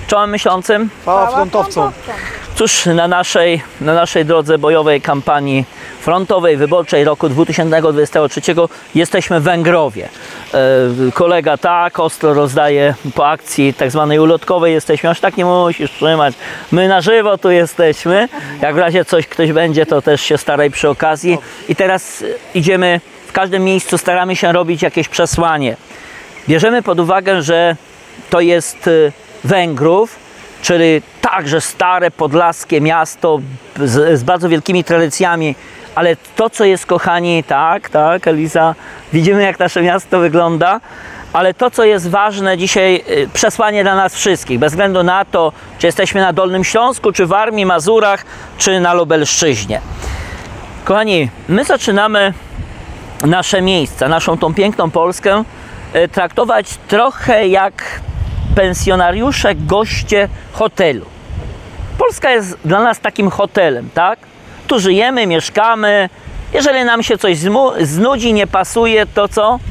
Czołem myślącym. Chwała frontowcom. Cóż, na naszej drodze bojowej kampanii frontowej, wyborczej roku 2023 jesteśmy w Węgrowie. Kolega tak ostro rozdaje po akcji tak zwanej ulotkowej, jesteśmy, aż tak nie musisz trzymać. My na żywo tu jesteśmy. Jak w razie ktoś będzie, to też się staraj przy okazji. I teraz idziemy, w każdym miejscu staramy się robić jakieś przesłanie. Bierzemy pod uwagę, że to jest Węgrów, czyli także stare podlaskie miasto z bardzo wielkimi tradycjami, ale to, co jest, kochani, tak, Eliza, widzimy, jak nasze miasto wygląda, ale to, co jest ważne dzisiaj, przesłanie dla nas wszystkich, bez względu na to, czy jesteśmy na Dolnym Śląsku, czy w Warmii, Mazurach, czy na Lubelszczyźnie. Kochani, my zaczynamy nasze miejsca, naszą tą piękną Polskę traktować trochę jak pensjonariusze, goście hotelu. Polska jest dla nas takim hotelem, tak? Tu żyjemy, mieszkamy. Jeżeli nam się coś znudzi, nie pasuje, to co?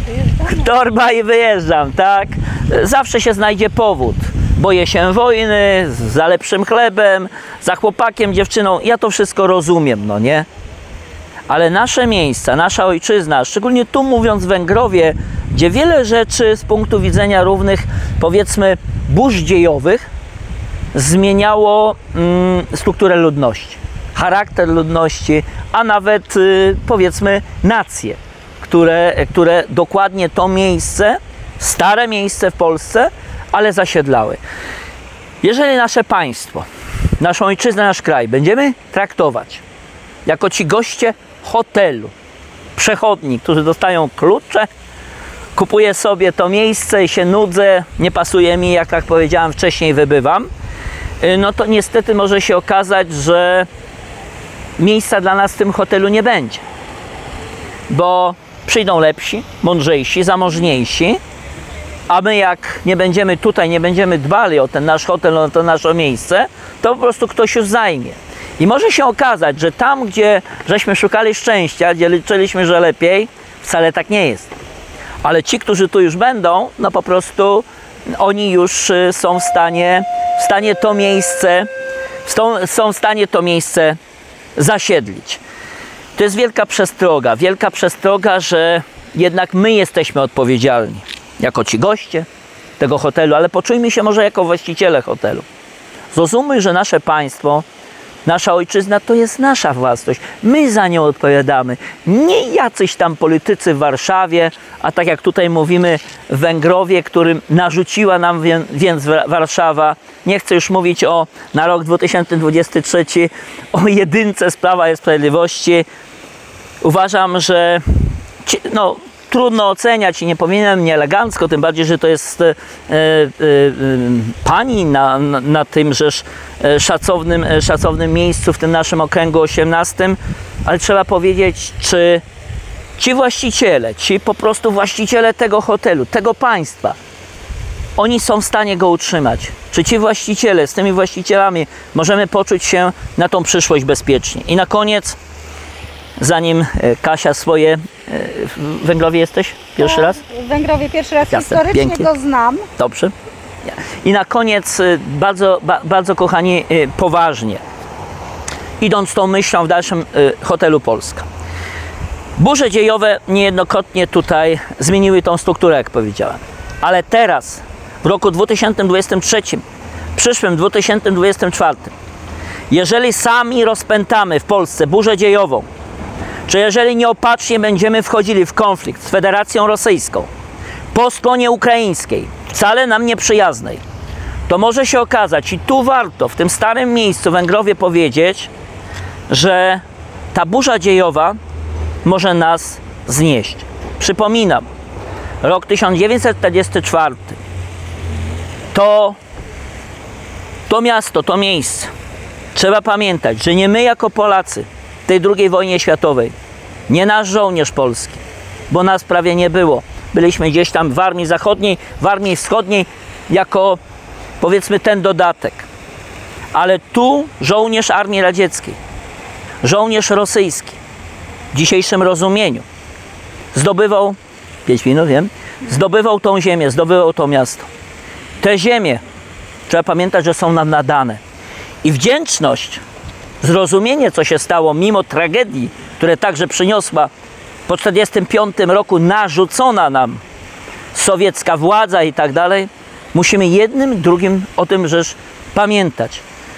Torba i wyjeżdżam, tak? Zawsze się znajdzie powód. Boję się wojny, za lepszym chlebem, za chłopakiem, dziewczyną. Ja to wszystko rozumiem, no nie? Ale nasze miejsca, nasza ojczyzna, szczególnie tu mówiąc w Węgrowie, gdzie wiele rzeczy z punktu widzenia równych, powiedzmy, burz dziejowych zmieniało strukturę ludności, charakter ludności, a nawet powiedzmy nacje, które dokładnie to miejsce, stare miejsce w Polsce, ale zasiedlały. Jeżeli nasze państwo, naszą ojczyznę, nasz kraj będziemy traktować jako ci goście hotelu, przechodni, którzy dostają klucze, kupuję sobie to miejsce i się nudzę, nie pasuje mi, jak tak powiedziałem wcześniej, wybywam, no to niestety może się okazać, że miejsca dla nas w tym hotelu nie będzie. Bo przyjdą lepsi, mądrzejsi, zamożniejsi, a my jak nie będziemy tutaj, nie będziemy dbali o ten nasz hotel, o to nasze miejsce, to po prostu ktoś już zajmie. I może się okazać, że tam, gdzie żeśmy szukali szczęścia, gdzie liczyliśmy, że lepiej, wcale tak nie jest. Ale ci, którzy tu już będą, no po prostu oni już są w stanie to miejsce zasiedlić. To jest wielka przestroga, że jednak my jesteśmy odpowiedzialni jako ci goście tego hotelu, ale poczujmy się może jako właściciele hotelu. Zrozummy, że nasze państwo, nasza ojczyzna to jest nasza własność. My za nią odpowiadamy. Nie jacyś tam politycy w Warszawie, a tak jak tutaj mówimy w Węgrowie, którym narzuciła nam więc Warszawa. Nie chcę już mówić na rok 2023 o jedynce z Prawa i Sprawiedliwości. Uważam, że trudno oceniać i nie powinienem nieelegancko, tym bardziej, że to jest pani na tymżeż szacownym miejscu w tym naszym okręgu 18, ale trzeba powiedzieć, czy ci właściciele, ci po prostu właściciele tego hotelu, tego państwa, oni są w stanie go utrzymać. Czy ci właściciele, z tymi właścicielami możemy poczuć się na tą przyszłość bezpiecznie. I na koniec, zanim Kasia swoje... W Węgrowie jesteś pierwszy raz? W Węgrowie pierwszy raz. Jasne, historycznie pięknie. go znam. Dobrze. I na koniec, bardzo kochani, poważnie, idąc tą myślą w dalszym hotelu Polska. Burze dziejowe niejednokrotnie tutaj zmieniły tą strukturę, jak powiedziałem. Ale teraz, w roku 2023, przyszłym 2024, jeżeli sami rozpętamy w Polsce burzę dziejową, czy jeżeli nieopatrznie będziemy wchodzili w konflikt z Federacją Rosyjską po stronie ukraińskiej, wcale nam nieprzyjaznej, to może się okazać, i tu warto w tym starym miejscu w Węgrowie powiedzieć, że ta burza dziejowa może nas znieść. Przypominam, rok 1944 to miasto, to miejsce. Trzeba pamiętać, że nie my jako Polacy w tej II wojnie światowej, nie nasz żołnierz polski, bo nas prawie nie było. Byliśmy gdzieś tam w Armii Zachodniej, w Armii Wschodniej jako, powiedzmy, ten dodatek. Ale tu żołnierz Armii Radzieckiej, żołnierz rosyjski, w dzisiejszym rozumieniu, zdobywał, 5 minut wiem, zdobywał tą ziemię, zdobywał to miasto. Te ziemie trzeba pamiętać, że są nam nadane. I wdzięczność, zrozumienie, co się stało, mimo tragedii, które także przyniosła po 1945 roku narzucona nam sowiecka władza i tak dalej, musimy jednym, drugim o tym rzecz pamiętać.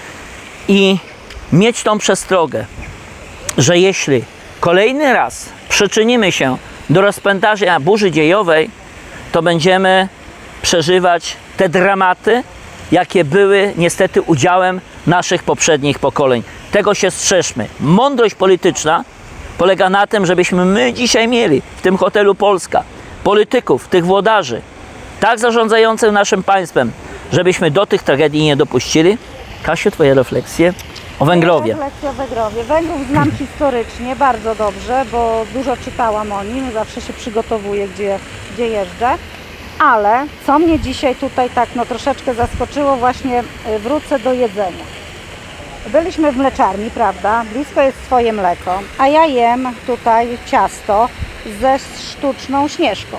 I mieć tą przestrogę, że jeśli kolejny raz przyczynimy się do rozpętania burzy dziejowej, to będziemy przeżywać te dramaty, jakie były niestety udziałem naszych poprzednich pokoleń. Tego się strzeżmy. Mądrość polityczna polega na tym, żebyśmy my dzisiaj mieli w tym hotelu Polska polityków, tych włodarzy, tak zarządzających naszym państwem, żebyśmy do tych tragedii nie dopuścili. Kasiu, twoje refleksje o Węgrowie. Refleksje o Węgrowie. Węgrów znam historycznie bardzo dobrze, bo dużo czytałam o nim, zawsze się przygotowuję, gdzie jeżdżę. Ale co mnie dzisiaj tutaj tak troszeczkę zaskoczyło, właśnie wrócę do jedzenia. Byliśmy w mleczarni, prawda? Blisko jest swoje mleko, a ja jem tutaj ciasto ze sztuczną śnieżką.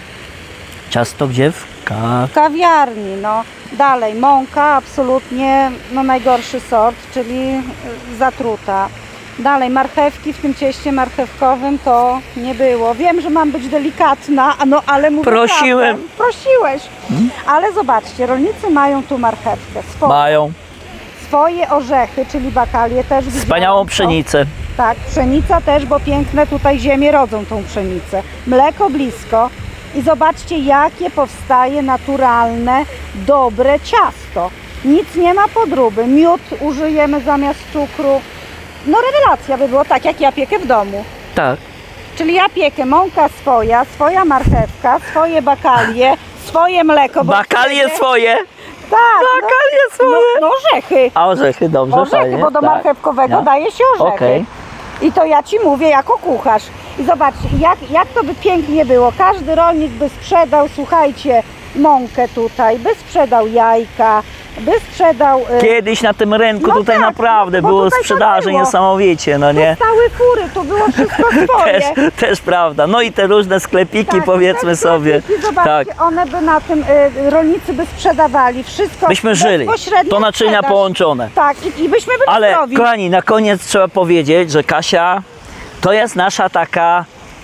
Ciasto gdzie? W Kawiarni, no. Dalej, mąka absolutnie najgorszy sort, czyli zatruta. Dalej, marchewki w tym cieście marchewkowym to nie było. Wiem, że mam być delikatna, ale mówię Prosiłem. prawdę. Prosiłeś. Ale zobaczcie, rolnicy mają tu marchewkę. Mają. Swoje orzechy, czyli bakalie też. Wspaniałą pszenicę. Tak, pszenica też, bo piękne tutaj ziemie rodzą tą pszenicę. Mleko blisko. I zobaczcie, jakie powstaje naturalne, dobre ciasto. Nic nie ma podróby. Miód użyjemy zamiast cukru. No rewelacja by było, tak jak ja piekę w domu. Tak. Czyli ja piekę, mąka swoja marchewka, swoje bakalie, swoje mleko. Bakalie swoje? Tak. Bakalie swoje? No orzechy. A orzechy, dobrze, Orzechy, fajnie. bo do tak. marchewkowego No. daje się orzechy. Okej. I to ja Ci mówię jako kucharz. I zobaczcie, jak to by pięknie było. Każdy rolnik by sprzedał, słuchajcie, mąkę tutaj, by sprzedał jajka, by sprzedał... Kiedyś na tym rynku No tutaj tak, naprawdę bo było tutaj tak sprzedaży było. niesamowicie, no nie? Stały fury, tu było wszystko swoje. Też prawda. No i te różne sklepiki, Tak, powiedzmy te sobie. sklepiki, zobaczcie, Tak. one by na tym, rolnicy by sprzedawali wszystko. Byśmy żyli. bezpośrednio To naczynia sprzedaż. połączone. Tak, i byśmy byli Ale zdrowi. kochani, na koniec trzeba powiedzieć, że Kasia to jest nasza taka,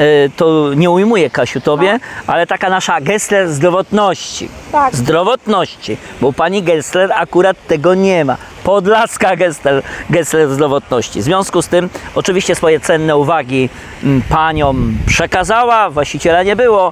to nie ujmuję Kasiu tobie, ale taka nasza Gessler zdrowotności. Tak. Zdrowotności, bo pani Gessler akurat tego nie ma. Podlaska Gessler zdrowotności. W związku z tym oczywiście swoje cenne uwagi paniom przekazała, właściciela nie było,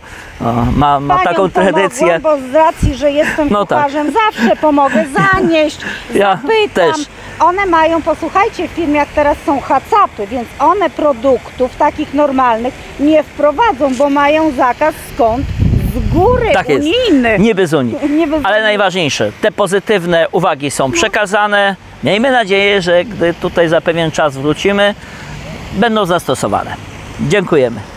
ma Paniom taką tradycję. Bo z racji, że jestem No tak. kucharzem, zawsze pomogę zanieść, Ja zapytam. też. One mają, posłuchajcie, w firmach teraz są hacapy, więc one produktów takich normalnych nie wprowadzą, bo mają zakaz skąd? Z góry, Tak jest. unijny. Nie bez Unii. Nie bez Ale Unii. najważniejsze, te pozytywne uwagi są przekazane. Miejmy nadzieję, że gdy tutaj za pewien czas wrócimy, będą zastosowane. Dziękujemy.